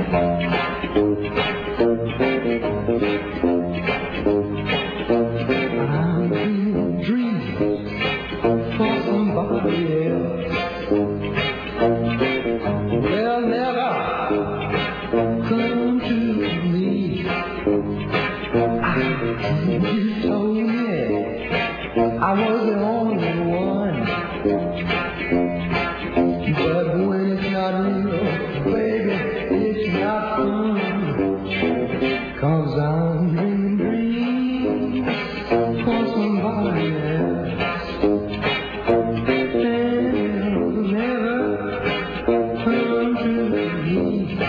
I was the only one, but when it's not real, baby, it's not fun, 'cause I'm dreaming dreams for somebody else, and it'll never come to me.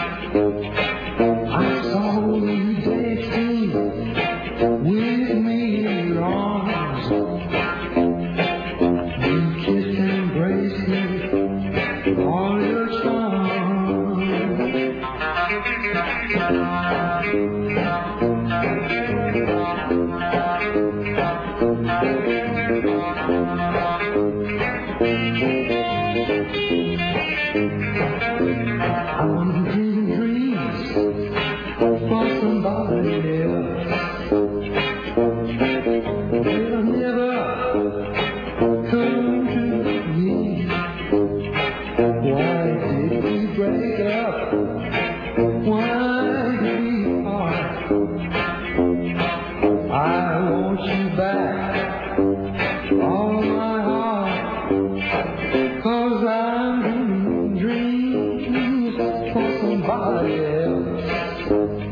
I saw you dancing with me in your arms. All your songs. I'm dreaming dreams for somebody else. They'll never come to me. Why did we break up? Why did we part? I want you back, all my heart, 'cause I'm dreaming dreams for somebody else.